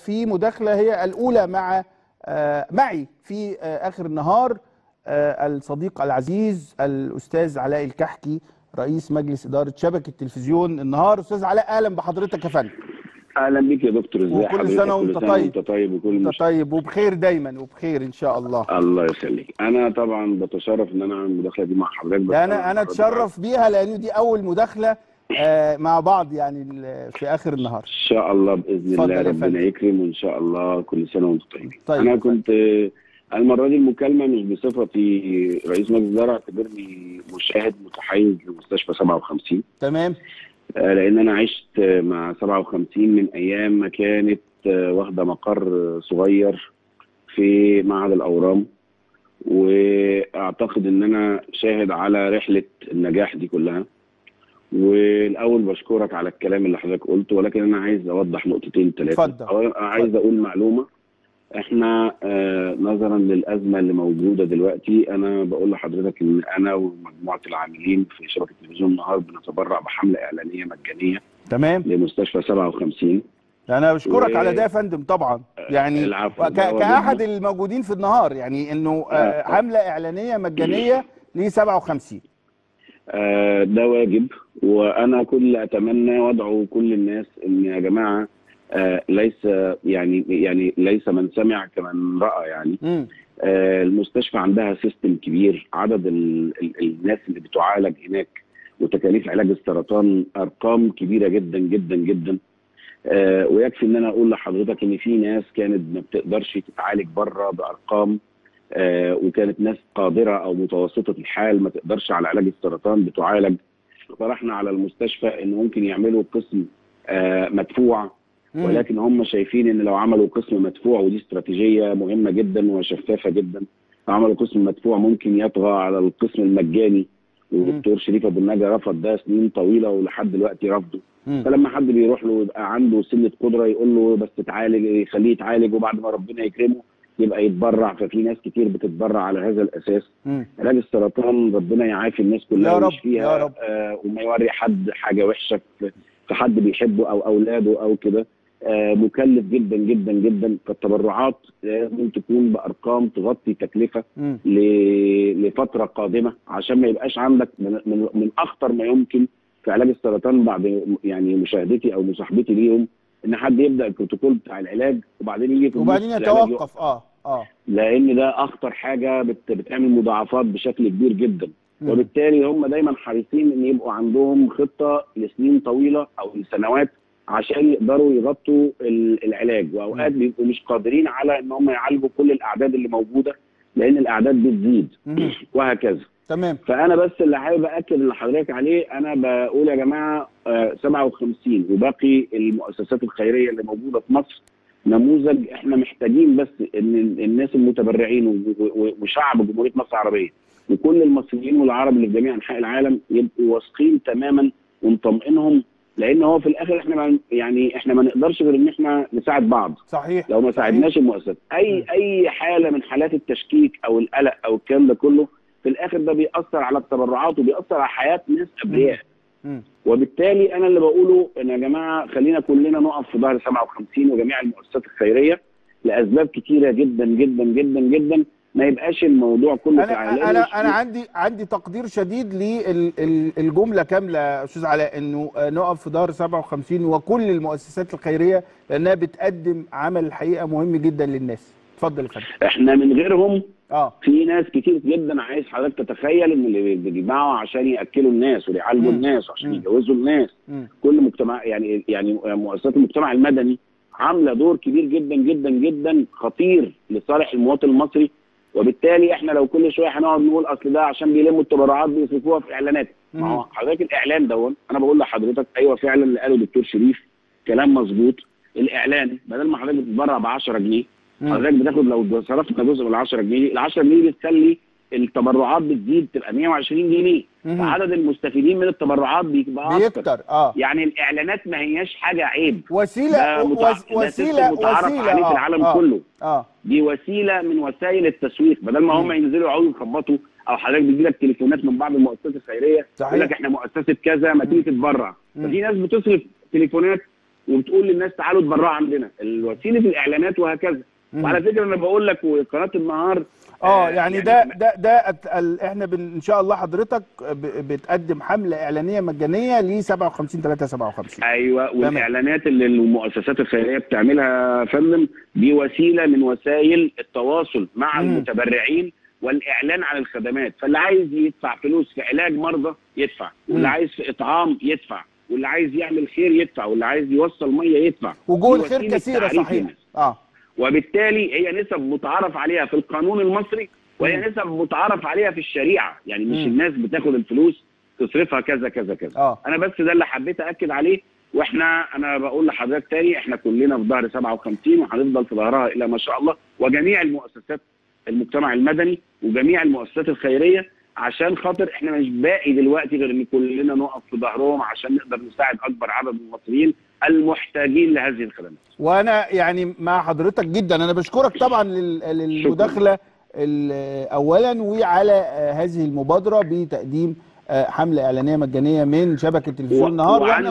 في مداخلة هي الأولى معي في آخر النهار الصديق العزيز الأستاذ علاء الكحكي رئيس مجلس إدارة شبكة تلفزيون النهار. أستاذ علاء، أهلا بحضرتك يا فندم. اهلا بيك يا دكتور، ازي حضرتك؟ وكل سنة وانت طيب. وكل طيب وبخير دايما وبخير ان شاء الله. الله يخليك. انا طبعا بتشرف ان انا اعمل المداخله دي مع حضرتك. انا اتشرف بيها لان دي اول مداخله مع بعض يعني في اخر النهار. ان شاء الله باذن الله ربنا يكرم، وان شاء الله كل سنه وانتم طيبين. انا كنت المره دي المكالمه مش بصفتي رئيس مجلس اداره، اعتبرني مشاهد متحيز لمستشفى 57. تمام. لان انا عشت مع 57 من ايام ما كانت واخده مقر صغير في معهد الاورام، واعتقد ان انا شاهد على رحله النجاح دي كلها. والاول بشكرك على الكلام اللي حضرتك قلته، ولكن انا عايز اوضح نقطتين ثلاثه. اتفضل. عايز اقول معلومه. احنا نظرا للازمه اللي موجوده دلوقتي، انا بقول لحضرتك ان انا ومجموعه العاملين في شبكه تلفزيون النهار بنتبرع بحمله اعلانيه مجانيه. تمام. لمستشفى 57. انا بشكرك على ده يا فندم طبعا، يعني كاحد الموجودين في النهار، يعني انه حمله اعلانيه مجانيه ل 57. ده واجب، وانا كل اتمنى وادعو كل الناس ان يا جماعه ليس يعني ليس من سمع كمن راى يعني. المستشفى عندها سيستم كبير، عدد الناس اللي بتعالج هناك وتكاليف علاج السرطان ارقام كبيره جدا جدا جدا. ويكفي ان انا اقول لحضرتك ان في ناس كانت ما بتقدرش تتعالج بره بارقام، وكانت ناس قادره او متوسطه الحال ما تقدرش على علاج السرطان بتعالج. طرحنا على المستشفى ان ممكن يعملوا قسم مدفوع، ولكن هم شايفين ان لو عملوا قسم مدفوع، ودي استراتيجيه مهمه جدا وشفافه جدا، لو عملوا قسم مدفوع ممكن يطغى على القسم المجاني. والدكتور شريف ابو النجا رفض ده سنين طويله ولحد دلوقتي رفضه. فلما حد بيروح له يبقى عنده سنه قدره يقول له بس تعالج، يخليه يتعالج، وبعد ما ربنا يكرمه يبقى يتبرع. ففي ناس كتير بتتبرع على هذا الاساس. علاج السرطان ربنا يعافي الناس كلها ويشفيها، يا رب. وما يوري حد حاجه وحشه في حد بيحبه او اولاده او كده. مكلف جدا جدا جدا. فالتبرعات لازم تكون بارقام تغطي تكلفه لفتره قادمه، عشان ما يبقاش عندك من اخطر ما يمكن في علاج السرطان بعد يعني مشاهدتي او مصاحبتي ليهم، ان حد يبدا البروتوكول بتاع العلاج وبعدين يجي في وبعدين يتوقف. لان ده اخطر حاجه بتعمل مضاعفات بشكل كبير جدا. وبالتالي هم دايما حريصين ان يبقوا عندهم خطه لسنين طويله او لسنوات عشان يقدروا يغطوا العلاج. واوقات بيبقوا مش قادرين على ان هم يعالجوا كل الاعداد اللي موجوده، لان الاعداد بتزيد وهكذا. تمام. فانا بس اللي حابب اكد لحضرتك عليه، انا بقول يا جماعه 57 وباقي المؤسسات الخيريه اللي موجوده في مصر نموذج. احنا محتاجين بس ان الناس المتبرعين وشعب جمهوريه مصر العربيه وكل المصريين والعرب اللي في جميع انحاء العالم يبقوا واثقين تماما ونطمئنهم، لان هو في الاخر احنا ما نقدرش غير ان احنا نساعد بعض. صحيح. لو ما ساعدناش المؤسسات، اي حاله من حالات التشكيك او القلق او الكلام ده كله، في الاخر ده بيأثر على التبرعات وبيأثر على حياه ناس ابرياء. وبالتالي انا اللي بقوله ان يا جماعه خلينا كلنا نقف في ظهر 57 وجميع المؤسسات الخيريه لاسباب كتيره جدا جدا جدا جدا. ما يبقاش الموضوع كله انا عندي تقدير شديد للجمله كامله يا استاذ علاء، انه نقف في ظهر 57 وكل المؤسسات الخيريه، لانها بتقدم عمل الحقيقه مهم جدا للناس. اتفضل يا فندم. احنا من غيرهم في ناس كتير جدا. عايز حضرتك تتخيل ان اللي بيجمعوا عشان ياكلوا الناس ويعالجوا الناس وعشان يجوزوا الناس، كل مجتمع يعني مؤسسات المجتمع المدني عامله دور كبير جدا جدا جدا خطير لصالح المواطن المصري. وبالتالي احنا لو كل شويه هنقعد نقول اصل ده عشان بيلموا التبرعات بيصرفوها في اعلانات، ما هو حضرتك الاعلان دون انا بقول لحضرتك ايوه فعلا اللي قاله الدكتور شريف كلام مظبوط. الاعلان بدل ما حضرتك بتتبرع ب 10 جنيه، حضرتك بتاخد لو صرفت جزء من ال 10 جنيه، ال 10 جنيه بتخلي التبرعات بتزيد تبقى 120 جنيه. فعدد المستفيدين من التبرعات بيبقى اكتر. يعني الاعلانات ما هياش حاجه عيب، وسيله متعارف عليه في العالم كله. دي وسيله من وسائل التسويق. بدل ما هم ينزلوا يقعدوا يخبطوا، او حضرتك بيجي لك تليفونات من بعض المؤسسات الخيريه يقول لك احنا مؤسسه كذا ما تيجي تتبرع. ففي ناس بتصرف تليفونات وبتقول للناس تعالوا اتبرعوا عندنا، وسيله الاعلانات وهكذا. وعلى فكره انا بقول لك وقناه النهار يعني ده احنا ان شاء الله حضرتك بتقدم حمله اعلانيه مجانيه ل 57 357. ايوه، والاعلانات اللي المؤسسات الخيريه بتعملها يا فندم دي وسيله من وسائل التواصل مع المتبرعين والاعلان عن الخدمات. فاللي عايز يدفع فلوس في علاج مرضى يدفع، واللي عايز في اطعام يدفع، واللي عايز يعمل خير يدفع، واللي عايز يوصل ميه يدفع. وجوه الخير كثيره صحيح. وبالتالي هي نسب متعارف عليها في القانون المصري، وهي نسب متعارف عليها في الشريعه، يعني مش الناس بتاخد الفلوس تصرفها كذا كذا كذا. انا بس ده اللي حبيت اكد عليه. انا بقول لحضرتك تاني، احنا كلنا في ظهر 57 وهنفضل في ظهرها الى ما شاء الله، وجميع المؤسسات المجتمع المدني وجميع المؤسسات الخيريه، عشان خاطر احنا مش باقي دلوقتي غير ان كلنا نقف في ظهرهم عشان نقدر نساعد اكبر عدد من المصريين المحتاجين لهذه الخدمات. وانا يعني مع حضرتك جدا، انا بشكرك طبعا للمداخله اولا وعلى هذه المبادره بتقديم حمله اعلانيه مجانيه من شبكه تلفزيون النهار، واحنا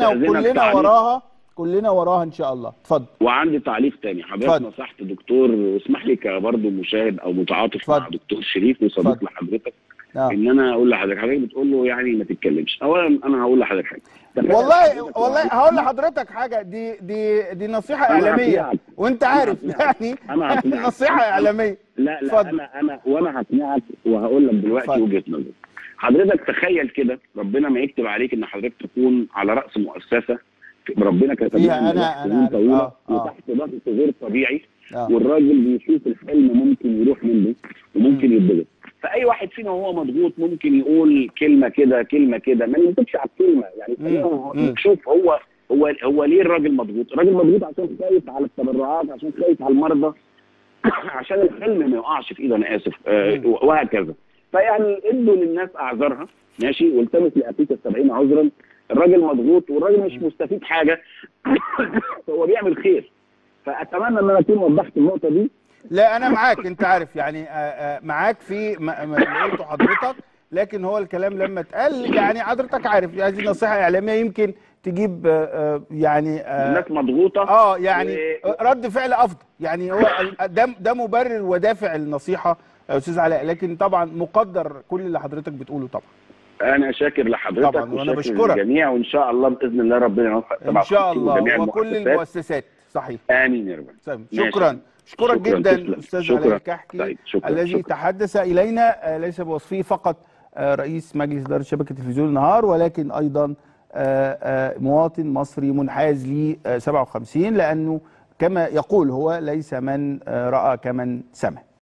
كلنا وراها ان شاء الله. اتفضل. وعندي تعليق تاني، حضرتك نصحت دكتور، واسمح لي كبرضه مشاهد او متعاطف مع دكتور شريف وصديق لحضرتك، ان انا اقول لحضرتك بتقول له يعني ما تتكلمش. اولا انا هقول لحضرتك حاجه، والله هقول لحضرتك حاجه، دي نصيحه اعلاميه وانت عارف يعني نصيحه اعلاميه. لا انا هقنعك وهقول لك دلوقتي وجهه نظري. حضرتك تخيل كده، ربنا ما يكتب عليك ان حضرتك تكون على راس مؤسسه ربنا كتب لها سنين طويله وتحت ضغط غير طبيعي، والراجل بيشوف الحلم ممكن يروح منه وممكن يتضغط. فاي واحد فينا وهو مضغوط ممكن يقول كلمه كده كلمه كده، ما نمسكش على الكلمه يعني. نشوف هو ليه الراجل مضغوط؟ الراجل مضغوط عشان خايف على التبرعات، عشان خايف على المرضى، عشان الحلم ما يقعش في ايده، انا اسف، وهكذا. فيعني ادوا للناس اعذارها، ماشي، والتمس لاخيك ال70 عذرا. الراجل مضغوط والراجل مش مستفيد حاجه هو بيعمل خير. فاتمنى ان انا اكون وضحت النقطه دي. لا انا معاك، انت عارف يعني معاك في ما قلته حضرتك، لكن هو الكلام لما اتقال يعني حضرتك عارف هذه نصيحه اعلاميه يمكن تجيب يعني الناس مضغوطه يعني رد فعل افضل، يعني هو ده مبرر ودافع النصيحه يا استاذ علاء، لكن طبعا مقدر كل اللي حضرتك بتقوله طبعا. انا شاكر لحضرتك طبعا، وانا بشكرك الجميع، وان شاء الله باذن الله ربنا يوفق ان شاء الله وكل المؤسسات. صحيح، امين يا رب. شكرا جدا استاذ علاء الكحكي الذي تحدث الينا ليس بوصفه فقط رئيس مجلس اداره شبكه تلفزيون النهار، ولكن ايضا مواطن مصري منحاز ل 57، لانه كما يقول هو ليس من راى كمن سمع.